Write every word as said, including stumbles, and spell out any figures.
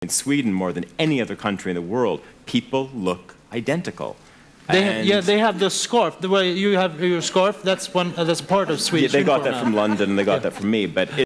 in Sweden more than any other country in the world, people look identical. They, yeah, they have the scarf. The way you have your scarf, that's one. Uh, that's part of Swedish. Yeah, they got uniform that now. from London, and they got Yeah. that from me. But it